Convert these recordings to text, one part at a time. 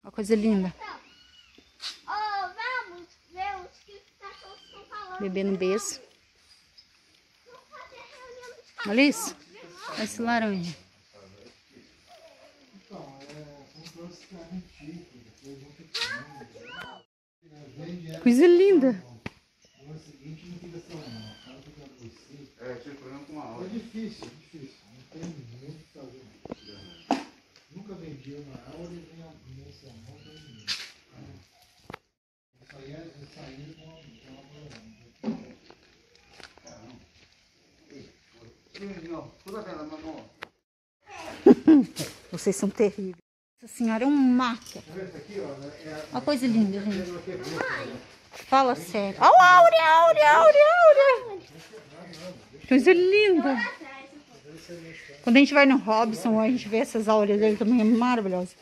Uma coisa linda. Vamos ver o que os cachorros estão falando. Bebê no berço. Olha isso. Olha esse laranja. Coisa linda. É difícil. Não tem muito o que fazer. Nunca vendia na aula e vinha nesse amor do menino. Isso aí é sair com Vocês são terríveis. Essa senhora é um maca. Uma coisa linda, gente. Fala sério. Olha a Áurea. Coisa linda. Quando a gente vai no Robson, a gente vê essas áureas dele também, é maravilhosa.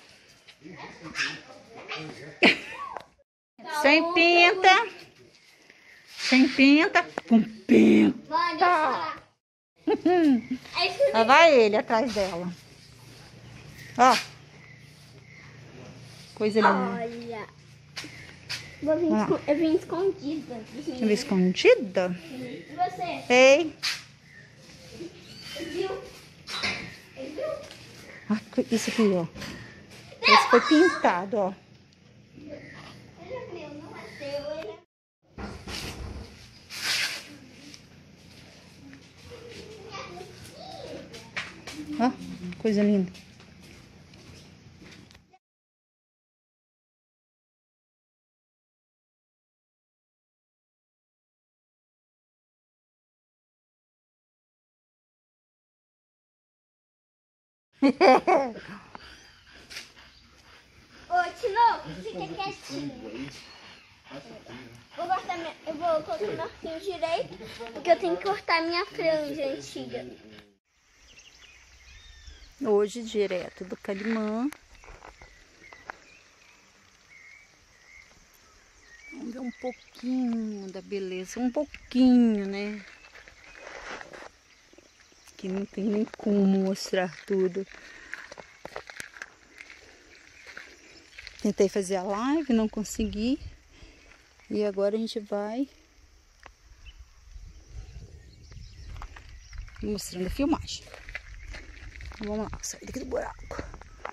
Sem pinta. Sem pinta. Com pinta. Lá vai ele atrás dela. Ó. Coisa linda. Olha. Eu vim escondida. Você veio escondida? E você? Ei. Viu? Ah, isso aqui, ó. Esse foi pintado, ó. Ele é meu, não é seu. Ele é... Ó, coisa linda. Ô, Tino, fica quietinho. Eu vou colocar meu fio direito, porque eu tenho que cortar minha franja antiga. Hoje, direto do Calimã. Vamos ver um pouquinho da beleza. Um pouquinho, né? Que não tem nem como mostrar tudo. Tentei fazer a live, não consegui. E agora a gente vai mostrando a filmagem. Então, vamos lá, sair daqui do buraco.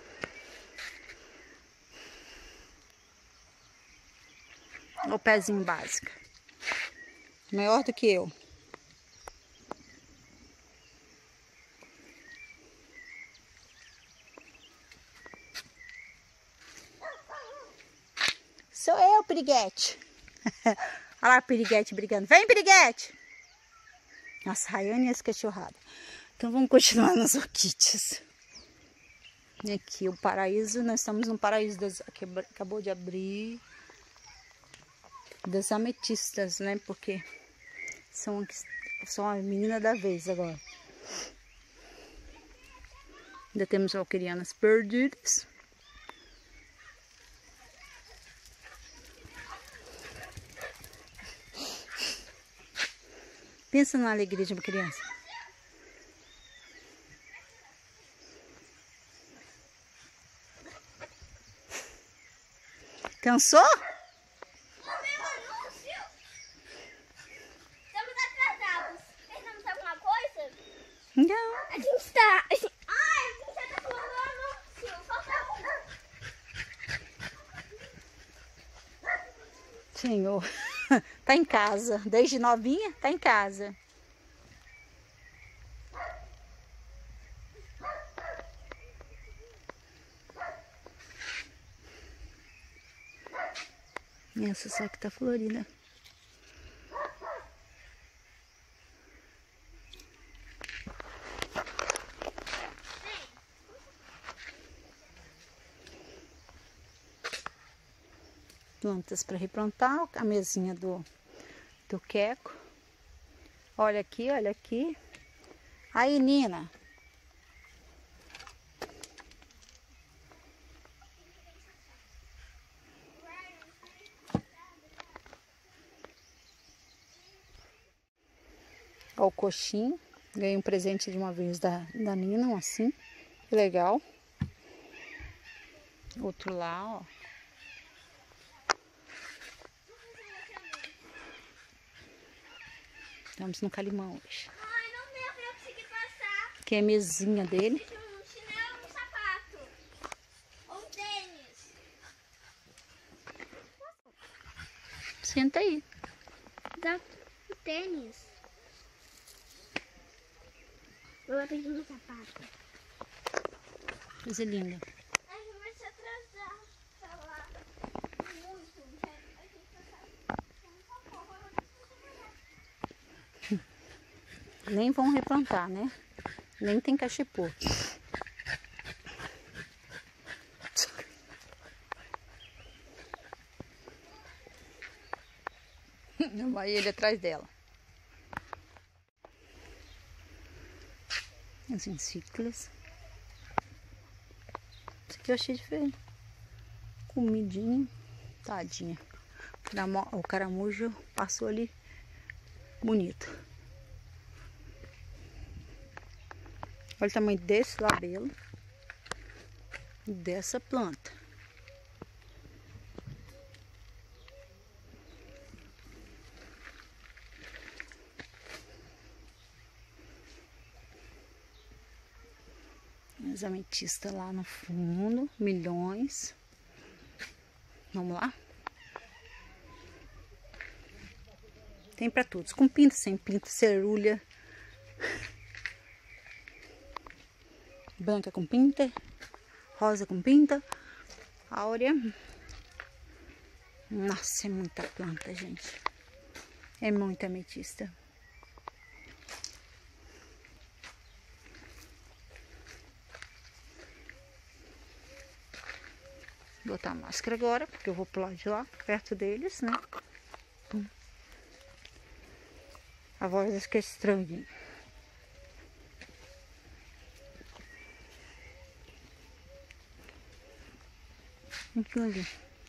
Olha o pezinho básico. Maior do que eu. Sou eu, piriguete. Olha lá o piriguete brigando. Vem, piriguete! Nossa, Rayane e essa cachorrada. Então vamos continuar nas orquídeas. E aqui o paraíso, nós estamos no paraíso que acabou de abrir. Das ametistas, né? Porque são a menina da vez agora. Ainda temos valquirianas perdidas. Pensa na alegria de uma criança. Cansou? Meu anúncio! Estamos atrasados. Pensamos em alguma coisa? Não. A gente tá... a gente já tá falando do anúncio. Falta Senhor. Tá em casa. Desde novinha, tá em casa. Essa só que tá florida. Plantas para replantar, a mesinha do queco. Olha aqui, olha aqui. Aí, Nina. Ó, o coxinho. Ganhei um presente de uma vez da Nina, assim. Que legal. Outro lá, ó. Estamos no Calimão hoje. Ai, não deu pra eu conseguir passar. Aqui é a mesinha dele. Um chinelo, um sapato. Ou um tênis. Senta aí. Dá o tênis. Eu vou pedir um sapato. Coisa linda. Ai, vai se atrasar. Tá lá. Muito. A gente Nem vão replantar, né? Nem tem cachepô. Vai ele atrás dela. As encíclicas. Isso aqui eu achei diferente. Comidinha. Tadinha. O caramujo passou ali bonito. Olha o tamanho desse labelo e dessa planta. As ametistas lá no fundo, milhões. Vamos lá? Tem pra todos, com pinta, sem pinta, cerulha. Branca com pinta, rosa com pinta, áurea. Nossa, é muita planta, gente. É muita ametista. Vou botar a máscara agora, porque eu vou pular de lá, perto deles, né? A voz acho que é estranha. Aqui ali.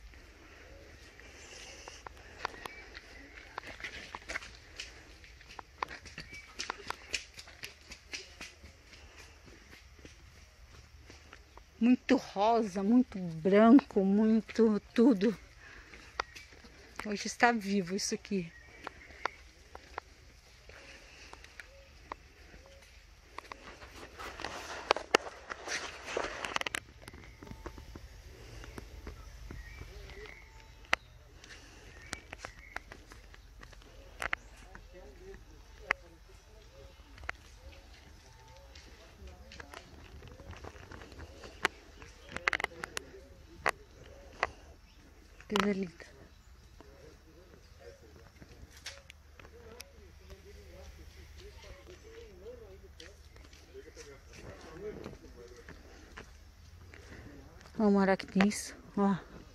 Muito rosa, muito branco, muito tudo. Hoje está vivo isso aqui. Coisa linda. Ó, o maracnis, ó.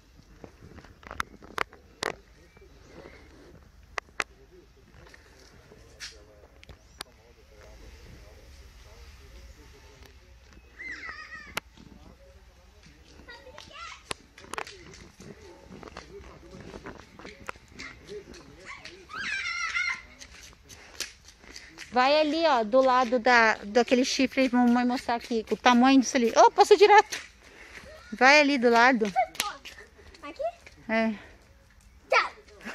Vai ali, ó, do lado daquele chifre, vamos mostrar aqui o tamanho disso ali. Oh, passou direto. Vai ali do lado. Aqui? É. Tchau.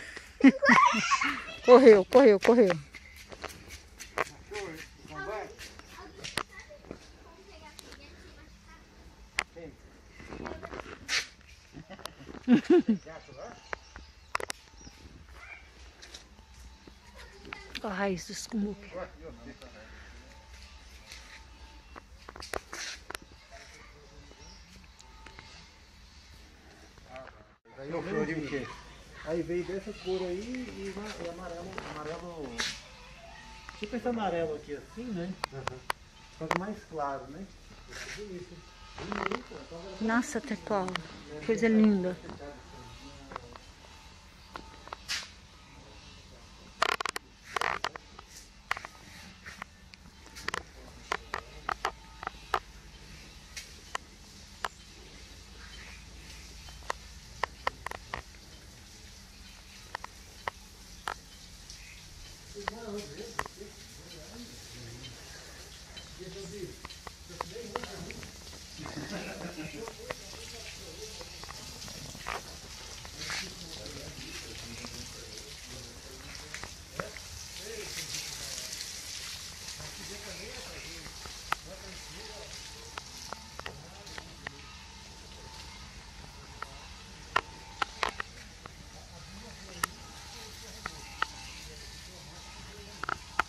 Correu, correu, correu. A raiz dos cumbuque. Aí eu flori o quê? Aí veio dessa cor aí e amarelo. Tipo esse amarelo aqui assim, né? Só que mais claro, né? Nossa, Tetual, coisa linda.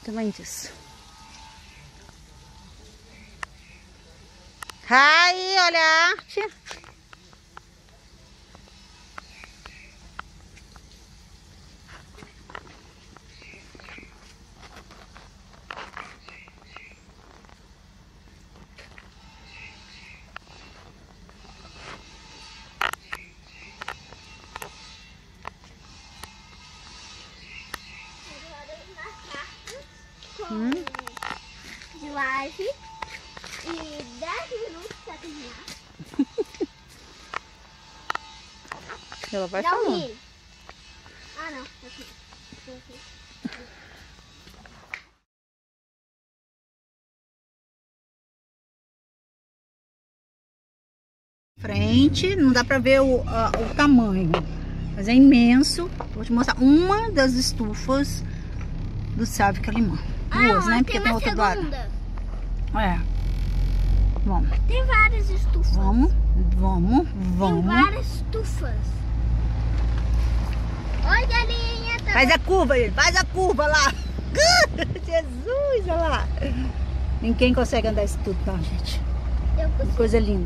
tamanho disso. Aí, olha a arte. De live e 10 minutos pra terminar. Ela vai Não falando. ri. Ah, não. Aqui. Frente, não dá pra ver o tamanho, mas é imenso. Vou te mostrar uma das estufas do Salve Calimã. Duas, né? Porque tem outra do lado. É. Vamos. Tem várias estufas. Vamos. Tem várias estufas. Oi, galinha. Tá... Faz a curva aí, faz a curva lá. Jesus, olha lá. Ninguém consegue andar isso tudo, não, gente. Eu consigo. Coisa linda.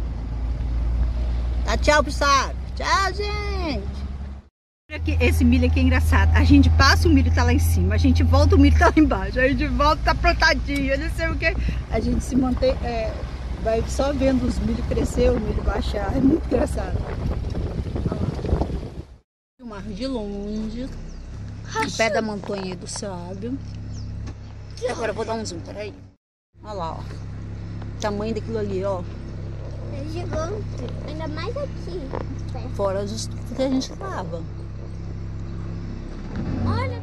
Tá, tchau pro Sábio. Tchau, gente. Aqui, esse milho aqui é engraçado. A gente passa, o milho tá lá em cima. A gente volta, o milho tá lá embaixo. A gente volta, tá plantadinho. Eu não sei o que. A gente se mantém, vai só vendo os milho crescer, o milho baixar. É muito engraçado. Filmar de longe, no pé da montanha aí do Sábio. E agora eu vou dar um zoom, peraí. Olha lá, ó. O tamanho daquilo ali, ó. É gigante. Ainda mais aqui. Fora as estufas que a gente lava. Olha.